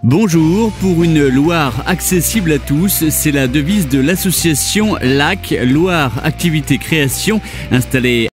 Bonjour, pour une Loire accessible à tous, c'est la devise de l'association LAC, Loire Activité Création, installée